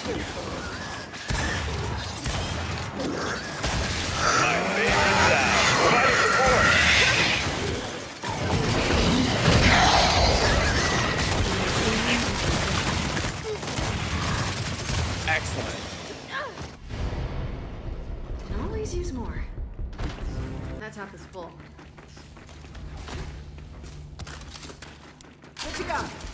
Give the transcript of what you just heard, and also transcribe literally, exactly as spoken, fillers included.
My favorite sound. Fighting support. Excellent. Can always use more. That top is full. What you got?